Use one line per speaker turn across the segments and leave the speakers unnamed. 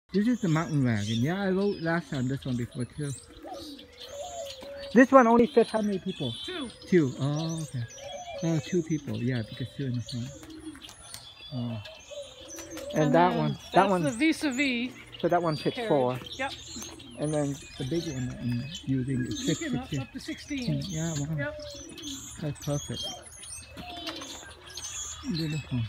This is the mountain wagon. Yeah, I rode last time this one before too. This one only fits how many people?
Two.
Two. Oh, okay. Oh, two people. Yeah, because two in the front. Oh. And that one. That one.
That's the vis-a-vis.
So that one fits
carriage.
4.
Yep.
And then the big one that I'm using is 6.
Up to 16.
Yeah, wow.
Yep.
That's perfect. Beautiful.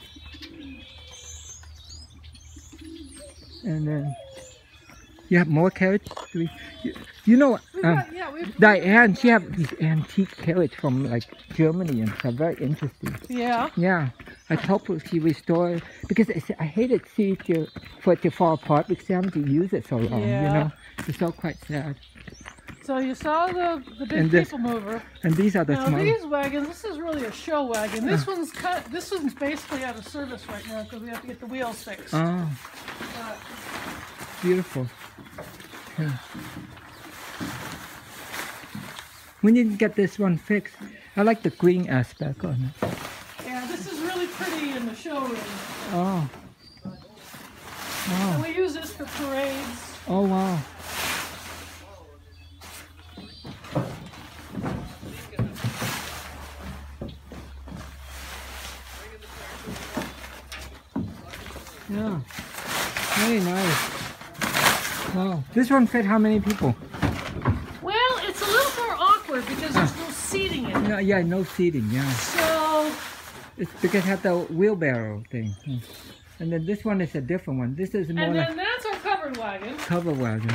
And then you have more carriage. You know, Diane, she have these antique carriage from like Germany and stuff. Very interesting.
Yeah.
Yeah. I hope she restore because I hate it for it to fall apart because they haven't used it so long.
Yeah.
You know, it's all quite sad.
So you saw the big people mover.
And these are the
now
small.
These wagons, this is really a show wagon. This one's This one's basically out of service right now because we have to get the wheels fixed.
Oh. Beautiful. Yeah. We need to get this one fixed. I like the green aspect on it.
Yeah, this is really pretty in the showroom.
Oh. Wow.
And we use this for parades.
Oh, wow. Yeah. Very nice. Wow. This one fit how many people?
Well, it's a little more awkward because there's no seating in it.
No, yeah, no seating, yeah.
So...
It's because it has the wheelbarrow thing. And then this one is a different one. This is more
and then
like
that's our covered wagon.
cover wagon.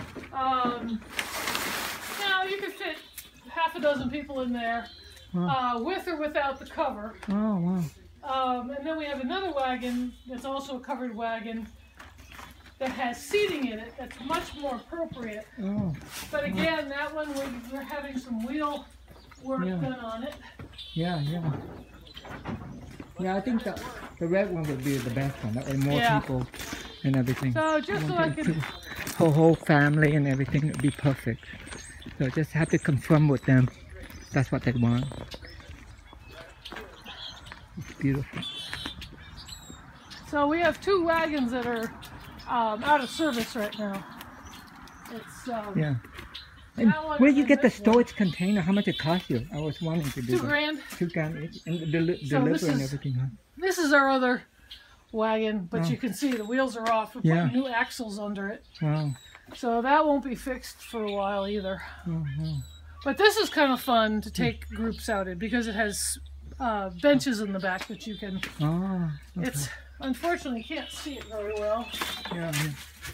Now you could fit half a dozen people in there, with or without the cover.
Oh, wow.
And then we have another wagon that's also a covered wagon that has seating in it that's much more appropriate.
Oh.
But again, that one we're having some wheel work done on it.
Yeah, yeah. Yeah, I think the red one would be the best one. That way more people and everything.
So just so I can...
Whole family and everything would be perfect. So just have to confirm with them. That's what they want. It's beautiful.
So we have 2 wagons that are out of service right now. It's
yeah. And where do you get the storage container? How much it cost you? I was wanting to do
$2 grand.
$2 grand each. And deliver and everything, huh?
This is our other wagon, but you can see the wheels are off. We put new axles under it.
Wow.
So that won't be fixed for a while either. But this is kind of fun to take groups out in because it has benches in the back that you can...
Oh, okay.
It's unfortunately you can't see it very well.
Yeah.